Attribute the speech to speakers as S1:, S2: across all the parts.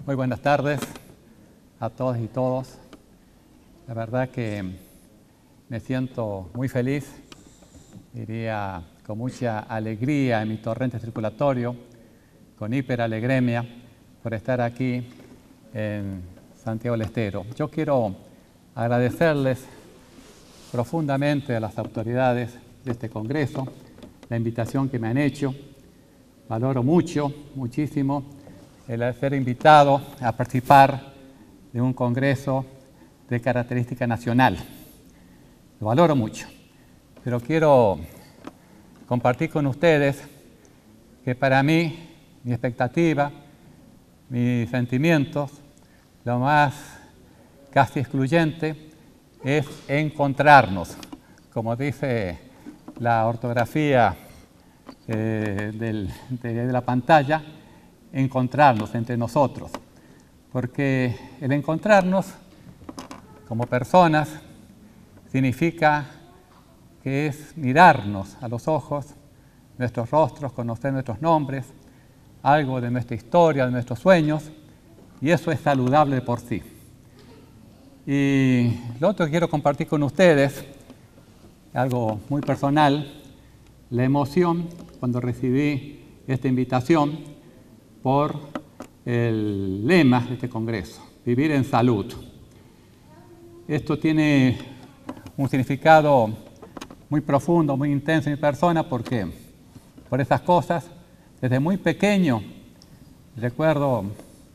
S1: Muy buenas tardes a todas y todos. La verdad que me siento muy feliz, diría con mucha alegría en mi torrente circulatorio, con hiperalegремia, por estar aquí en Santiago del Estero. Yo quiero agradecerles profundamente a las autoridades de este Congreso la invitación que me han hecho. Valoro muchísimo el ser invitado a participar de un congreso de característica nacional. Lo valoro mucho, pero quiero compartir con ustedes que para mí, mi expectativa, mis sentimientos, lo más casi excluyente es encontrarnos, como dice la ortografía de la pantalla, encontrarnos entre nosotros, porque el encontrarnos como personas significa que es mirarnos a los ojos, nuestros rostros, conocer nuestros nombres, algo de nuestra historia, de nuestros sueños, y eso es saludable por sí. Y lo otro que quiero compartir con ustedes, algo muy personal, la emoción cuando recibí esta invitación por el lema de este congreso, vivir en salud. Esto tiene un significado muy profundo, muy intenso en mi persona, porque por esas cosas, desde muy pequeño, recuerdo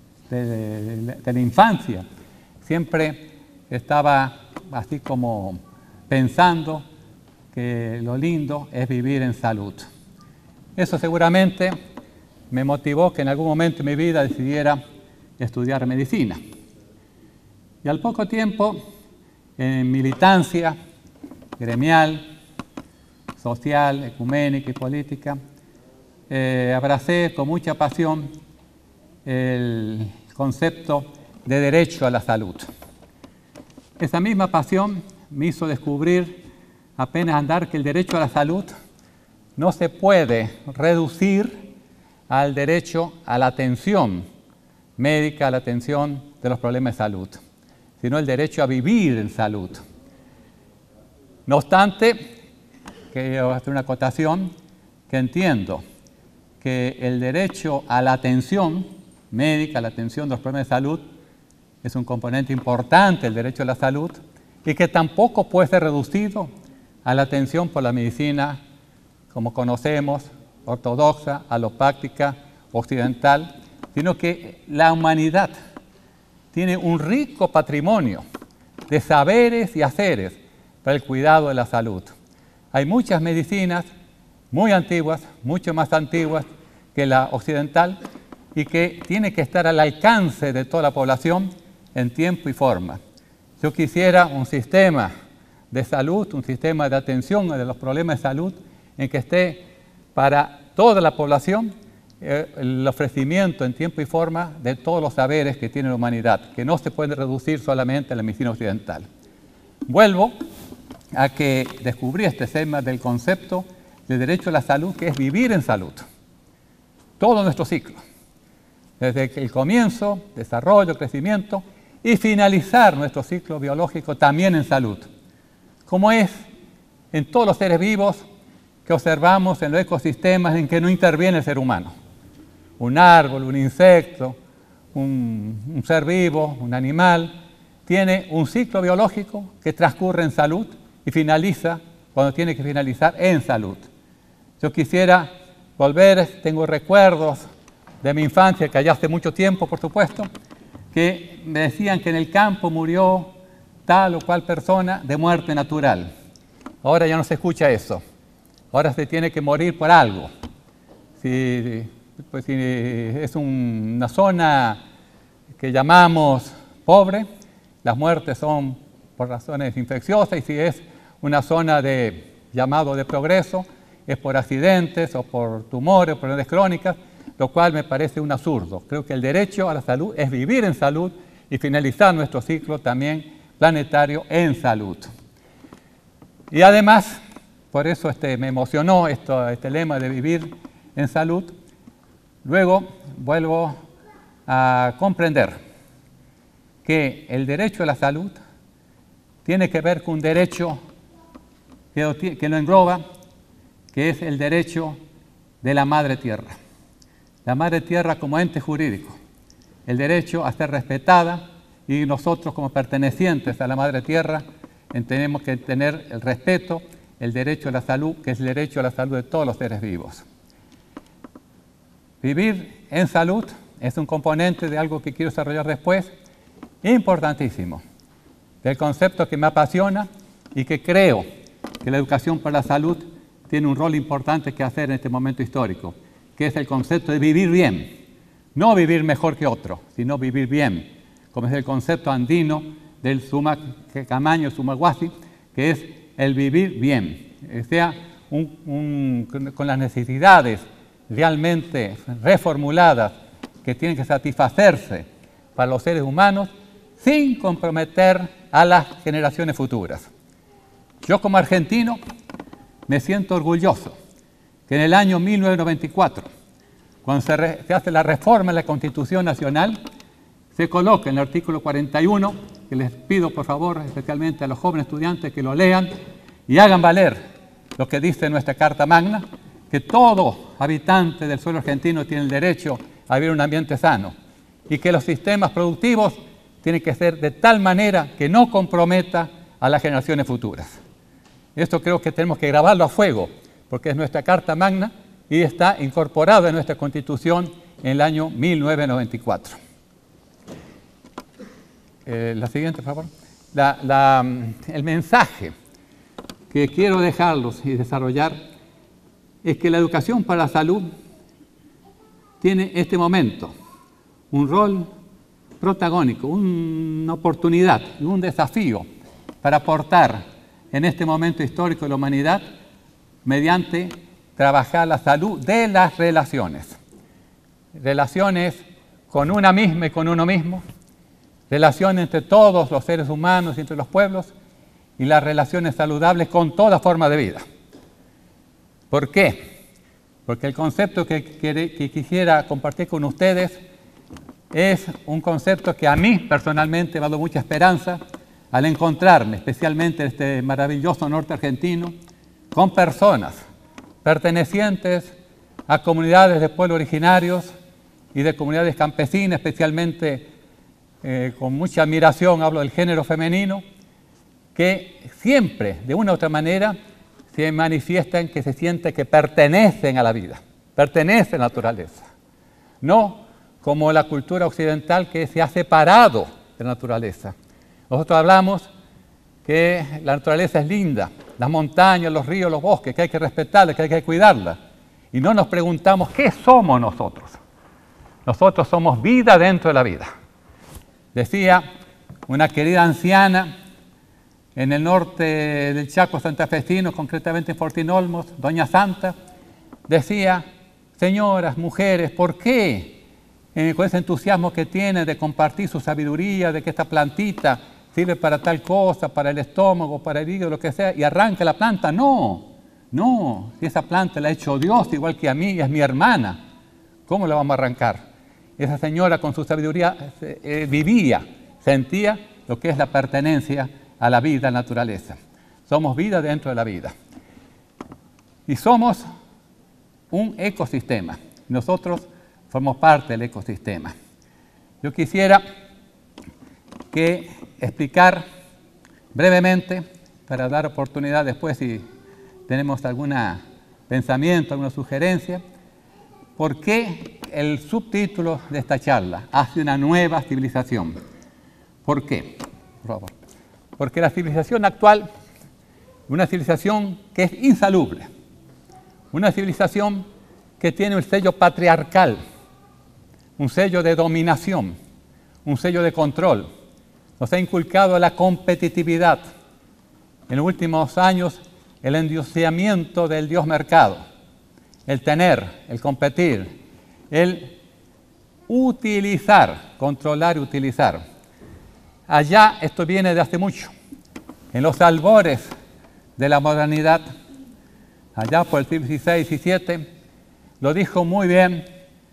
S1: de la infancia, siempre estaba así como pensando que lo lindo es vivir en salud. Eso seguramente me motivó que en algún momento de mi vida decidiera estudiar medicina. Y al poco tiempo, en militancia gremial, social, ecuménica y política, abracé con mucha pasión el concepto de derecho a la salud. Esa misma pasión me hizo descubrir apenas andar que el derecho a la salud no se puede reducir al derecho a la atención médica, a la atención de los problemas de salud, sino el derecho a vivir en salud. No obstante, quiero hacer una acotación, que entiendo que el derecho a la atención médica, a la atención de los problemas de salud, es un componente importante del derecho a la salud y que tampoco puede ser reducido a la atención por la medicina como conocemos, ortodoxa, alopática, occidental, sino que la humanidad tiene un rico patrimonio de saberes y haceres para el cuidado de la salud. Hay muchas medicinas muy antiguas, mucho más antiguas que la occidental, y que tiene que estar al alcance de toda la población en tiempo y forma. Yo quisiera un sistema de salud, un sistema de atención de los problemas de salud en que esté para toda la población el ofrecimiento en tiempo y forma de todos los saberes que tiene la humanidad, que no se puede reducir solamente a la medicina occidental. Vuelvo a que descubrí este tema del concepto de derecho a la salud, que es vivir en salud. Todo nuestro ciclo, desde el comienzo, desarrollo, crecimiento y finalizar nuestro ciclo biológico también en salud, como es en todos los seres vivos que observamos en los ecosistemas en que no interviene el ser humano. Un árbol, un insecto, un ser vivo, un animal, tiene un ciclo biológico que transcurre en salud y finaliza cuando tiene que finalizar en salud. Yo quisiera volver, tengo recuerdos de mi infancia, que allá hace mucho tiempo, por supuesto, que me decían que en el campo murió tal o cual persona de muerte natural. Ahora ya no se escucha eso. Ahora se tiene que morir por algo. Si es una zona que llamamos pobre, las muertes son por razones infecciosas, y si es una zona llamado de progreso, es por accidentes o por tumores, por enfermedades crónicas, lo cual me parece un absurdo. Creo que el derecho a la salud es vivir en salud y finalizar nuestro ciclo también planetario en salud. Y además, por eso me emocionó este lema de vivir en salud. Luego vuelvo a comprender que el derecho a la salud tiene que ver con un derecho que lo engloba, que es el derecho de la Madre Tierra. La Madre Tierra como ente jurídico, el derecho a ser respetada, y nosotros como pertenecientes a la Madre Tierra tenemos que tener el respeto, el derecho a la salud, que es el derecho a la salud de todos los seres vivos. Vivir en salud es un componente de algo que quiero desarrollar después, importantísimo, del concepto que me apasiona y que creo que la educación para la salud tiene un rol importante que hacer en este momento histórico, que es el concepto de vivir bien. No vivir mejor que otro, sino vivir bien, como es el concepto andino del Sumac Camaño, Sumaguasi, que es el vivir bien, sea con las necesidades realmente reformuladas que tienen que satisfacerse para los seres humanos sin comprometer a las generaciones futuras. Yo como argentino me siento orgulloso que en el año 1994, cuando se hace la reforma de la Constitución Nacional, se coloca en el artículo 41, que les pido por favor, especialmente a los jóvenes estudiantes, que lo lean y hagan valer lo que dice nuestra Carta Magna, que todo habitante del suelo argentino tiene el derecho a vivir en un ambiente sano y que los sistemas productivos tienen que ser de tal manera que no comprometa a las generaciones futuras. Esto creo que tenemos que grabarlo a fuego, porque es nuestra Carta Magna y está incorporado en nuestra Constitución en el año 1994. La siguiente, por favor. El mensaje que quiero dejarlos y desarrollar es que la educación para la salud tiene en este momento un rol protagónico, una oportunidad y un desafío para aportar en este momento histórico de la humanidad mediante trabajar la salud de las relaciones. Relaciones con una misma y con uno mismo, relaciones entre todos los seres humanos y entre los pueblos, y las relaciones saludables con toda forma de vida. ¿Por qué? Porque el concepto que quisiera compartir con ustedes es un concepto que a mí personalmente me ha dado mucha esperanza al encontrarme, especialmente en este maravilloso norte argentino, con personas pertenecientes a comunidades de pueblos originarios y de comunidades campesinas, especialmente con mucha admiración hablo del género femenino, que siempre, de una u otra manera, se manifiestan que se siente que pertenecen a la vida, pertenecen a la naturaleza. No como la cultura occidental que se ha separado de la naturaleza. Nosotros hablamos que la naturaleza es linda, las montañas, los ríos, los bosques, que hay que respetarla, que hay que cuidarla. Y no nos preguntamos qué somos nosotros. Nosotros somos vida dentro de la vida. Decía una querida anciana en el norte del Chaco santafesino, concretamente en Fortín Olmos, Doña Santa, decía: señoras, mujeres, ¿por qué con ese entusiasmo que tiene de compartir su sabiduría, de que esta plantita sirve para tal cosa, para el estómago, para el hígado, lo que sea, y arranca la planta? No, no, si esa planta la ha hecho Dios igual que a mí y es mi hermana, ¿cómo la vamos a arrancar? Esa señora con su sabiduría vivía, sentía lo que es la pertenencia a la vida, a la naturaleza. Somos vida dentro de la vida. Y somos un ecosistema. Nosotros formamos parte del ecosistema. Yo quisiera explicar brevemente, para dar oportunidad después si tenemos algún pensamiento, alguna sugerencia, por qué el subtítulo de esta charla, Hacia una nueva civilización. ¿Por qué? Por favor. Porque la civilización actual es una civilización que es insalubre, una civilización que tiene un sello patriarcal, un sello de dominación, un sello de control. Nos ha inculcado la competitividad. En los últimos años, el endioseamiento del dios mercado, el tener, el competir, el utilizar, controlar y utilizar. Allá esto viene de hace mucho, en los albores de la modernidad, allá por el siglo XVI y XVII, lo dijo muy bien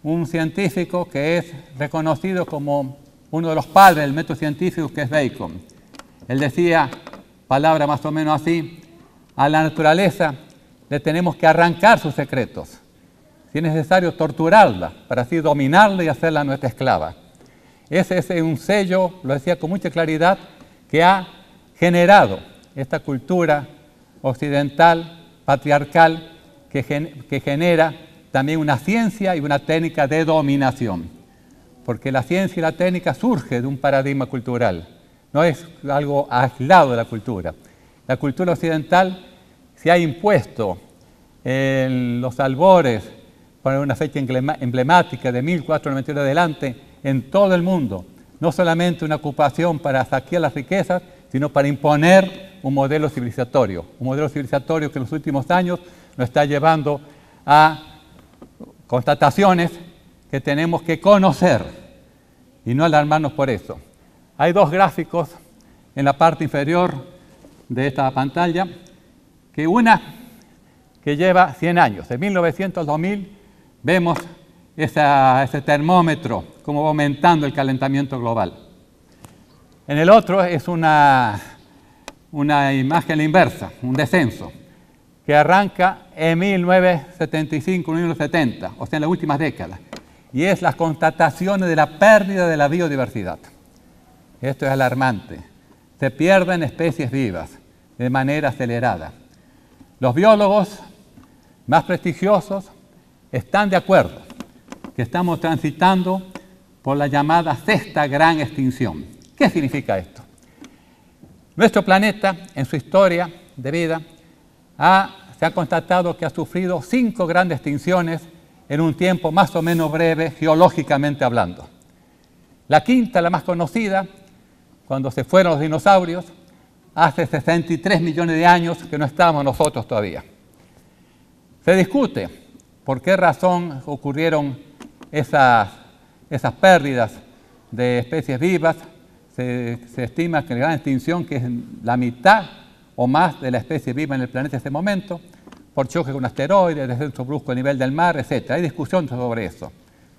S1: un científico que es reconocido como uno de los padres del método científico, que es Bacon. Él decía, palabra más o menos así, a la naturaleza le tenemos que arrancar sus secretos. Si es necesario, torturarla para así dominarla y hacerla nuestra esclava. Ese es un sello, lo decía con mucha claridad, que ha generado esta cultura occidental, patriarcal, que genera también una ciencia y una técnica de dominación. Porque la ciencia y la técnica surge de un paradigma cultural, no es algo aislado de la cultura. La cultura occidental se ha impuesto en los albores, para una fecha emblemática de 1491 adelante, en todo el mundo, no solamente una ocupación para saquear las riquezas, sino para imponer un modelo civilizatorio que en los últimos años nos está llevando a constataciones que tenemos que conocer y no alarmarnos por eso. Hay dos gráficos en la parte inferior de esta pantalla, que una que lleva 100 años, de 1900 al 2000, vemos ese termómetro, cómo va aumentando el calentamiento global. En el otro es una imagen inversa, un descenso, que arranca en 1975, 1970, o sea, en las últimas décadas, y es las constataciones de la pérdida de la biodiversidad. Esto es alarmante. Se pierden especies vivas de manera acelerada. Los biólogos más prestigiosos están de acuerdo que estamos transitando por la llamada sexta gran extinción. ¿Qué significa esto? Nuestro planeta, en su historia de vida, se ha constatado que ha sufrido 5 grandes extinciones en un tiempo más o menos breve, geológicamente hablando. La quinta, la más conocida, cuando se fueron los dinosaurios, hace 63 millones de años que no estábamos nosotros todavía. Se discute por qué razón ocurrieron esas pérdidas de especies vivas. Se estima que la gran extinción, que es la mitad o más de la especie viva en el planeta en ese momento, por choque con asteroides, descenso brusco del nivel del mar, etc. Hay discusión sobre eso.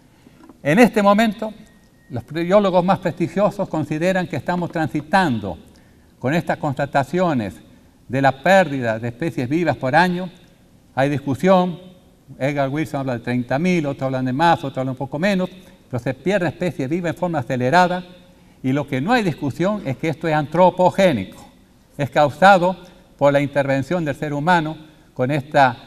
S1: En este momento, los biólogos más prestigiosos consideran que estamos transitando con estas constataciones de la pérdida de especies vivas por año. Hay discusión, Edgar Wilson habla de 30.000, otros hablan de más, otros hablan un poco menos, pero se pierde especies vivas en forma acelerada, y lo que no hay discusión es que esto es antropogénico, es causado por la intervención del ser humano con esta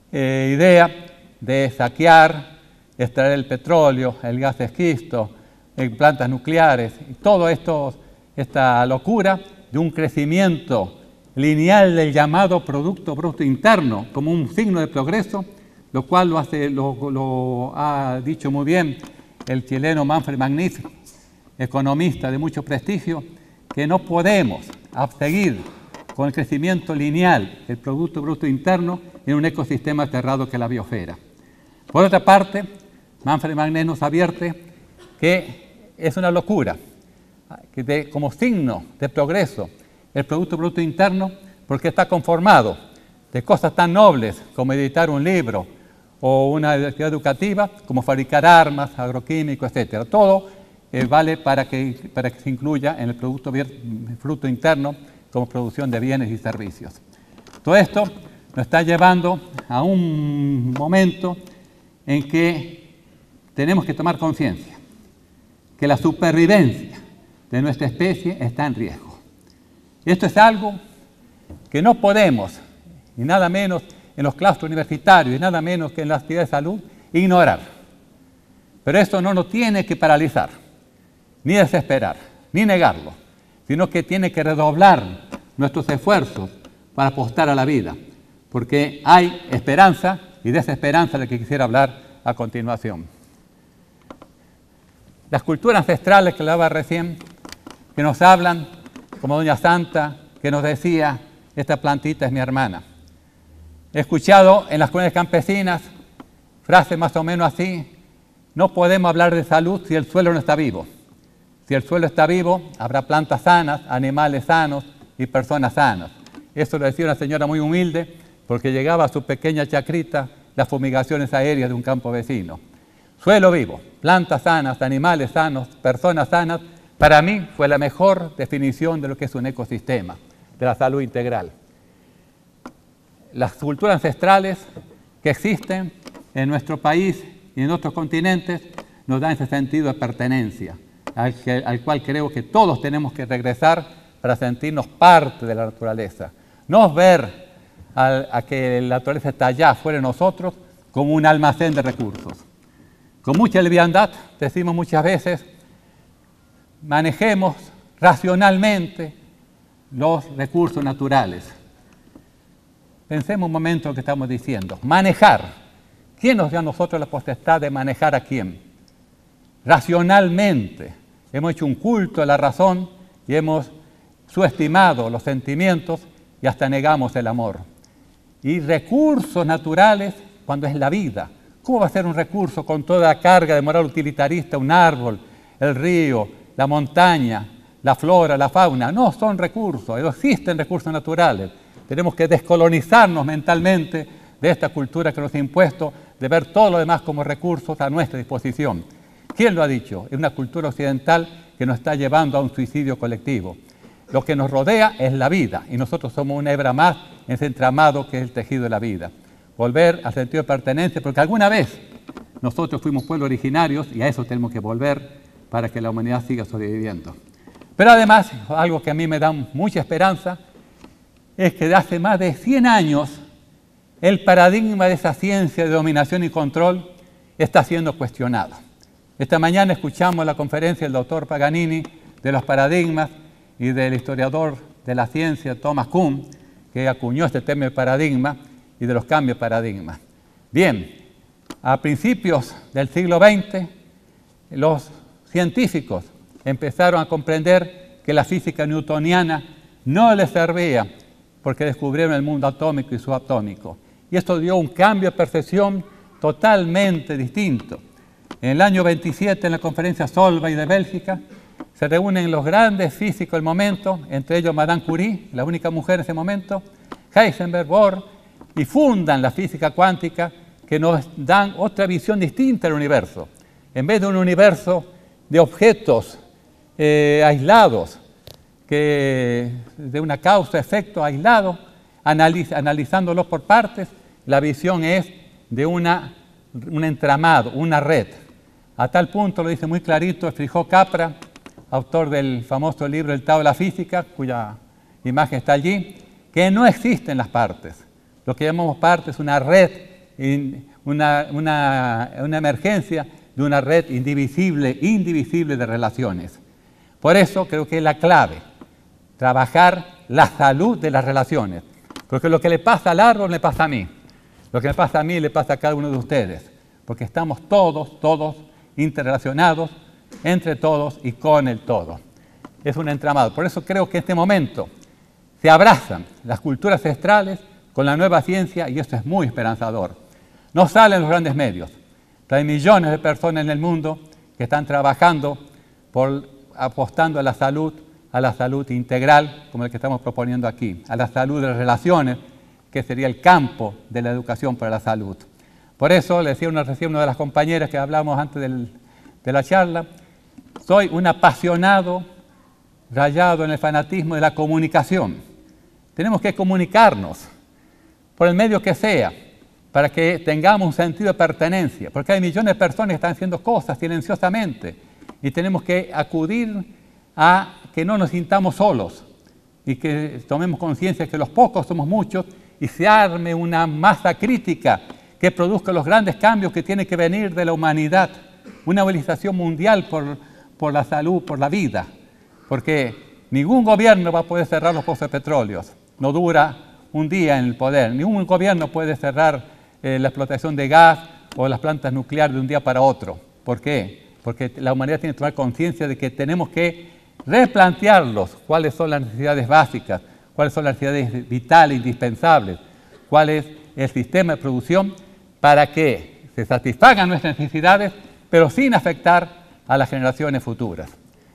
S1: idea de saquear, extraer el petróleo, el gas de esquisto, en plantas nucleares, y todo esto, esta locura de un crecimiento lineal del llamado Producto Bruto Interno como un signo de progreso, lo cual lo ha dicho muy bien el chileno Manfred Magnitz, economista de mucho prestigio, que no podemos seguir con el crecimiento lineal del Producto Bruto Interno en un ecosistema cerrado que es la biosfera. Por otra parte, Manfred Magnitz nos advierte que es una locura, que como signo de progreso el Producto Bruto Interno, porque está conformado de cosas tan nobles como editar un libro o una actividad educativa, como fabricar armas, agroquímicos, etc. Todo vale para que se incluya en el Producto Bruto Interno como producción de bienes y servicios. Todo esto nos está llevando a un momento en que tenemos que tomar conciencia que la supervivencia de nuestra especie está en riesgo. Esto es algo que no podemos, y nada menos en los claustros universitarios, y nada menos que en las actividades de salud, ignorar. Pero esto no nos tiene que paralizar, ni desesperar, ni negarlo, sino que tiene que redoblar nuestros esfuerzos para apostar a la vida, porque hay esperanza y desesperanza de la que quisiera hablar a continuación. Las culturas ancestrales que hablaba recién, que nos hablan, como Doña Santa, que nos decía, esta plantita es mi hermana. He escuchado en las comunidades campesinas frases más o menos así: no podemos hablar de salud si el suelo no está vivo. Si el suelo está vivo, habrá plantas sanas, animales sanos y personas sanas. Eso lo decía una señora muy humilde, porque llegaba a su pequeña chacrita las fumigaciones aéreas de un campo vecino. suelo vivo, plantas sanas, animales sanos, personas sanas, para mí fue la mejor definición de lo que es un ecosistema, de la salud integral. Las culturas ancestrales que existen en nuestro país y en otros continentes nos dan ese sentido de pertenencia, al cual creo que todos tenemos que regresar para sentirnos parte de la naturaleza. No ver a que la naturaleza está allá, fuera de nosotros, como un almacén de recursos. Con mucha liviandad, decimos muchas veces, manejemos racionalmente los recursos naturales. Pensemos un momento en lo que estamos diciendo. Manejar. ¿Quién nos dio a nosotros la potestad de manejar a quién? Racionalmente. Hemos hecho un culto a la razón y hemos subestimado los sentimientos y hasta negamos el amor. Y recursos naturales cuando es la vida. ¿Cómo va a ser un recurso con toda la carga de moral utilitarista, un árbol, el río, la montaña, la flora, la fauna? No son recursos, no existen recursos naturales. Tenemos que descolonizarnos mentalmente de esta cultura que nos ha impuesto de ver todo lo demás como recursos a nuestra disposición. ¿Quién lo ha dicho? Es una cultura occidental que nos está llevando a un suicidio colectivo. Lo que nos rodea es la vida y nosotros somos una hebra más en ese entramado que es el tejido de la vida. Volver al sentido de pertenencia, porque alguna vez nosotros fuimos pueblos originarios y a eso tenemos que volver para que la humanidad siga sobreviviendo. Pero además, algo que a mí me da mucha esperanza, es que de hace más de 100 años el paradigma de esa ciencia de dominación y control está siendo cuestionado. Esta mañana escuchamos la conferencia del doctor Paganini de los paradigmas y del historiador de la ciencia Thomas Kuhn, que acuñó este término de paradigma y de los cambios de paradigma. Bien, a principios del siglo XX, los científicos empezaron a comprender que la física newtoniana no les servía porque descubrieron el mundo atómico y subatómico. Y esto dio un cambio de percepción totalmente distinto. En el año 27, en la conferencia Solvay de Bélgica, se reúnen los grandes físicos del momento, entre ellos Madame Curie, la única mujer en ese momento, Heisenberg, Bohr, y fundan la física cuántica que nos dan otra visión distinta del universo. En vez de un universo de objetos aislados, que de una causa-efecto aislado, analizándolos por partes, la visión es de un entramado, una red. A tal punto, lo dice muy clarito Frijó Capra, autor del famoso libro El Tao de la Física, cuya imagen está allí, que no existen las partes. Lo que llamamos partes es una red, una emergencia de una red indivisible de relaciones. Por eso creo que es la clave, trabajar la salud de las relaciones. Porque lo que le pasa al árbol le pasa a mí. Lo que me pasa a mí le pasa a cada uno de ustedes. Porque estamos todos interrelacionados, entre todos y con el todo. Es un entramado. Por eso creo que en este momento se abrazan las culturas ancestrales con la nueva ciencia y esto es muy esperanzador. No salen los grandes medios. Hay millones de personas en el mundo que están trabajando apostando a la salud integral, como el que estamos proponiendo aquí, a la salud de las relaciones, que sería el campo de la educación para la salud. Por eso, le decía recién una de las compañeras que hablamos antes de la charla, soy un apasionado, rayado en el fanatismo de la comunicación. Tenemos que comunicarnos, por el medio que sea, para que tengamos un sentido de pertenencia, porque hay millones de personas que están haciendo cosas silenciosamente y tenemos que acudir a que no nos sintamos solos y que tomemos conciencia de que los pocos somos muchos y se arme una masa crítica que produzca los grandes cambios que tienen que venir de la humanidad, una movilización mundial por la salud, por la vida, porque ningún gobierno va a poder cerrar los pozos de petróleo, no dura un día en el poder, ningún gobierno puede cerrar la explotación de gas o las plantas nucleares de un día para otro. ¿Por qué? Porque la humanidad tiene que tomar conciencia de que tenemos que replantearlos, cuáles son las necesidades básicas, cuáles son las necesidades vitales, indispensables, cuál es el sistema de producción para que se satisfagan nuestras necesidades, pero sin afectar a las generaciones futuras.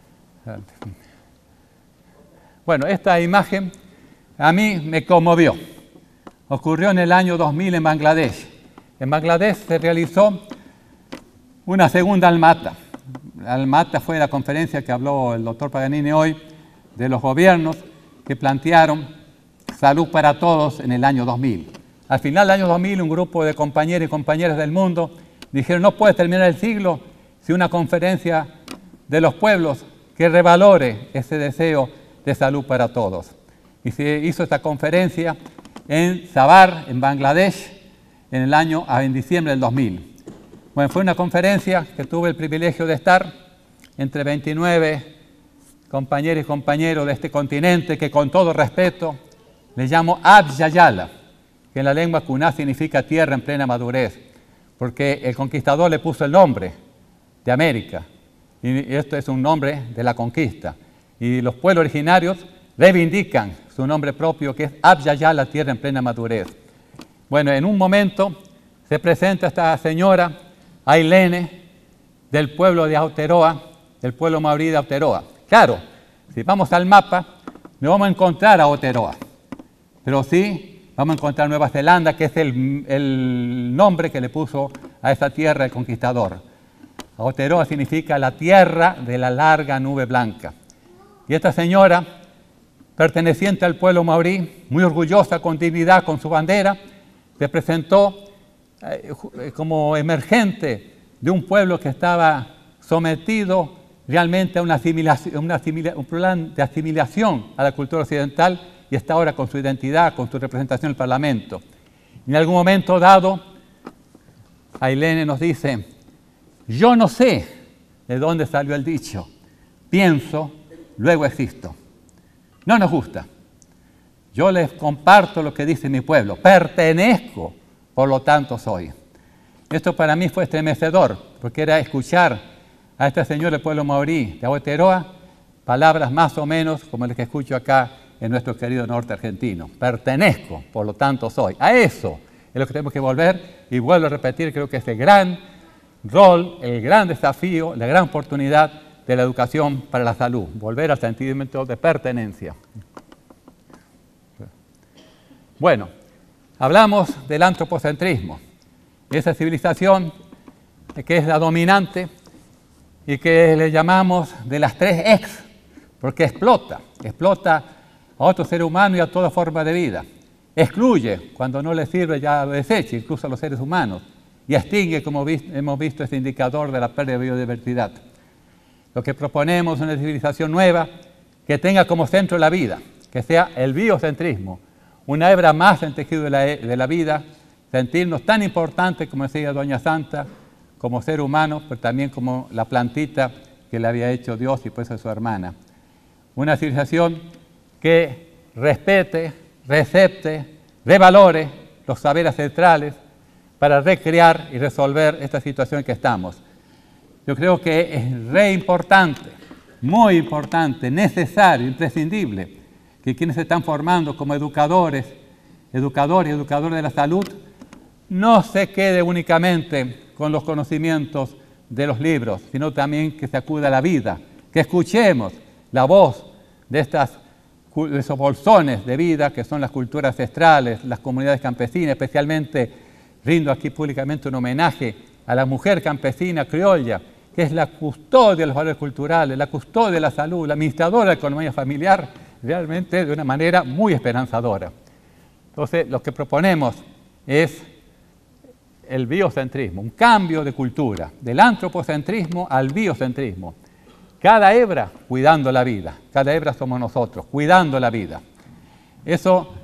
S1: Bueno, esta imagen a mí me conmovió. Ocurrió en el año 2000 en Bangladesh. En Bangladesh se realizó Una segunda Almata. Almata fue la conferencia que habló el doctor Paganini hoy de los gobiernos que plantearon salud para todos en el año 2000. Al final del año 2000, un grupo de compañeros y compañeras del mundo dijeron: no puede terminar el siglo sin una conferencia de los pueblos que revalore ese deseo de salud para todos. Y se hizo esta conferencia en Sabar, en Bangladesh, en diciembre del 2000. Bueno, fue una conferencia que tuve el privilegio de estar entre 29 compañeros y compañeros de este continente que, con todo respeto, le llamo Abya-Yala, que en la lengua kuná significa tierra en plena madurez, porque el conquistador le puso el nombre de América, y esto es un nombre de la conquista. Y los pueblos originarios reivindican su nombre propio, que es Abya-Yala, tierra en plena madurez. Bueno, en un momento se presenta esta señora Ailene, del pueblo de Aotearoa, del pueblo maorí de Aotearoa. Claro, si vamos al mapa, no vamos a encontrar a Aotearoa, pero sí vamos a encontrar Nueva Zelanda, que es el nombre que le puso a esta tierra el conquistador. Aotearoa significa la tierra de la larga nube blanca. Y esta señora, perteneciente al pueblo maorí, muy orgullosa, con dignidad, con su bandera, se presentó como emergente de un pueblo que estaba sometido realmente a un plan de asimilación a la cultura occidental, y está ahora con su identidad, con su representación en el Parlamento. En algún momento dado, Ailene nos dice: yo no sé de dónde salió el dicho, pienso, luego existo. No nos gusta. Yo les comparto lo que dice mi pueblo, pertenezco, por lo tanto soy. Esto para mí fue estremecedor, porque era escuchar a este señor del pueblo maorí de Aotearoa palabras más o menos como las que escucho acá en nuestro querido norte argentino. Pertenezco, por lo tanto soy. A eso es lo que tenemos que volver, y vuelvo a repetir, creo que es el gran rol, el gran desafío, la gran oportunidad de la educación para la salud, volver al sentimiento de pertenencia. Bueno, hablamos del antropocentrismo, esa civilización que es la dominante y que le llamamos de las 3 X, porque explota a otro ser humano y a toda forma de vida. Excluye, cuando no le sirve ya lo desecha, incluso a los seres humanos, y extingue, como hemos visto, este indicador de la pérdida de biodiversidad. Lo que proponemos es una civilización nueva que tenga como centro la vida, que sea el biocentrismo, una hebra más en el tejido de la vida, sentirnos tan importantes, como decía Doña Santa, como ser humano, pero también como la plantita que le había hecho Dios y pues a su hermana. Una civilización que respete, recepte, revalore los saberes ancestrales para recrear y resolver esta situación en que estamos. Yo creo que es re importante, muy importante, necesario, imprescindible, que quienes se están formando como educadores y educadoras de la salud no se quede únicamente con los conocimientos de los libros, sino también que se acuda a la vida, que escuchemos la voz de esos bolsones de vida que son las culturas ancestrales, las comunidades campesinas. Especialmente rindo aquí públicamente un homenaje a la mujer campesina criolla, que es la custodia de los valores culturales, la custodia de la salud, la administradora de la economía familiar, realmente de una manera muy esperanzadora. Entonces, lo que proponemos es el biocentrismo, un cambio de cultura, del antropocentrismo al biocentrismo. Cada hebra cuidando la vida, cada hebra somos nosotros, cuidando la vida. Eso